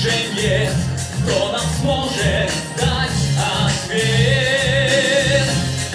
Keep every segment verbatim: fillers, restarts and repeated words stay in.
уже нет, кто нам сможет дать ответ.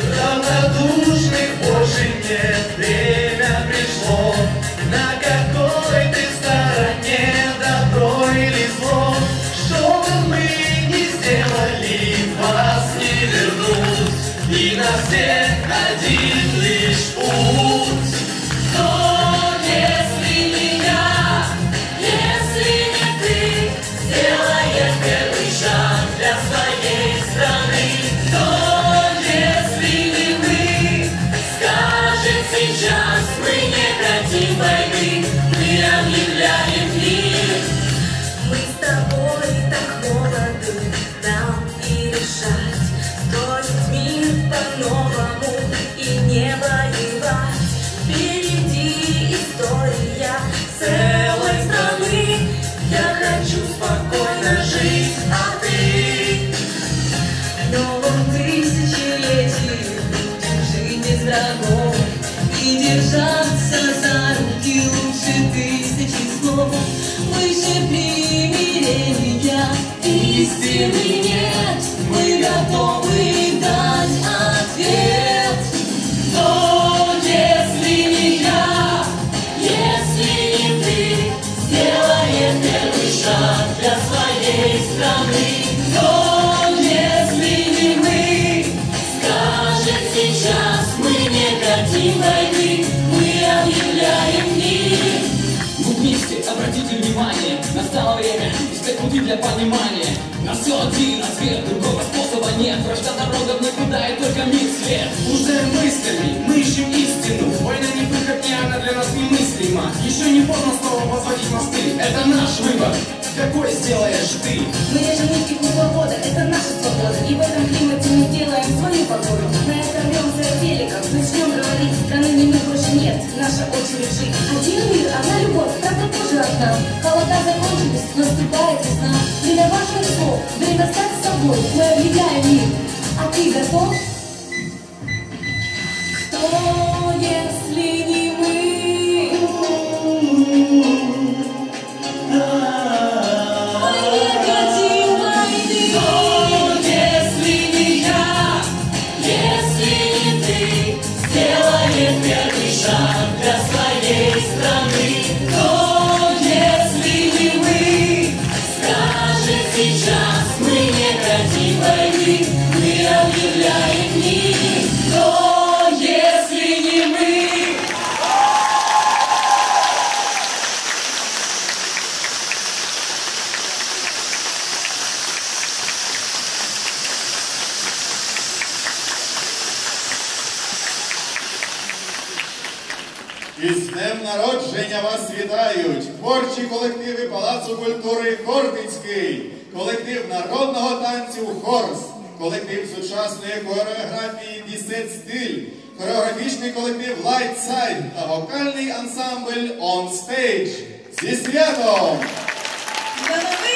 Равнодушных больше нет, время пришло. На какой ты стороне, добро или зло? Что бы мы ни сделали, вас не вернуть. И на всех один лишь путь. Но если не я, если не ты, сделаешь первый шаг для своей страны, то если не мы, скажем сейчас, мы не хотим войны, мы объявляем мир. Мы с тобой так молоды, нам и решать, строить мир по-новому и не воевать. Впереди история целой страны, я хочу спокойно жить, а ты? В новом тысячелетии будем жить без врагов и держаться за руки лучше тысячи слов. Выше примирения истины нет, мы готовы дать ответ. Но если не я, если не ты, сделаем первый шаг для своей страны, то если не мы, скажем сейчас, мы не хотим войны, мы объявляем мир. Мы вместе, обратите внимание, настало время искать пути для понимания. На все один ответ, другого способа нет. Вражда народов никуда, и только мир свет. Уже мыслями мы ищем истину. Война не выход, не она для нас немыслима. Еще не поздно снова возводить мосты. Это наш выбор. Какой сделаешь ты? Мы режем нитки кругловода, это наша свобода. И в этом климате мы делаем свою погоду. Мы оторвемся от великов, начнем говорить. Страны не мы больше нет, наша очередь жить. Один мир, одна любовь, правда тоже одна. Холода закончились, наступает весна. Время важных слов, время стать собой. Мы объявляем мир, а ты готов? Кто, если не мы? Первый шаг для своей страны, но если не мы, скажем сейчас, мы не хотим войны, мы объявляем мир, но если не мы. Із днем народження вас вітають творчі колективи Палацу культури «Хортицький», колектив народного танцю «Хорс», колектив сучасної хореографії «Дісет Стиль», хореографічний колектив «Лайтсайд» та вокальний ансамбль «On Stage». Зі святом!